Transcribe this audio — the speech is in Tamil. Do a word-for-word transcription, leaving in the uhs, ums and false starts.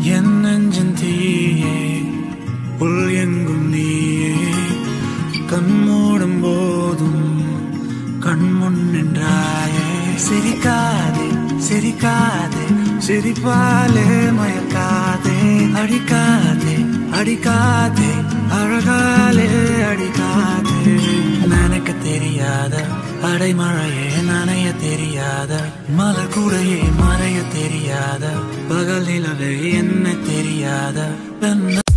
என் நெஞ்சின் தீயே உள் எங்கும் நீயே கண்மூடும் போதும் கண்முன் நின்றாயே சிரிக்காதே சிரிக்காதே சிரிப்பாலே மயக்காதே அடிக்காதே அடிக்காதே அழகாலே அடிக்காதே நினைக்க தெரியாத அடைமழையே நனைய தெரியாத மலர் கூடையே மறைய தெரியாத பகல் நிலவே என்ன தெரியாத